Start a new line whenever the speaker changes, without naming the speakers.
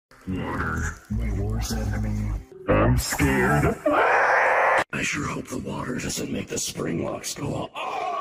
Water, my worst enemy.
I'm scared.
I sure hope the water doesn't make the spring locks go off.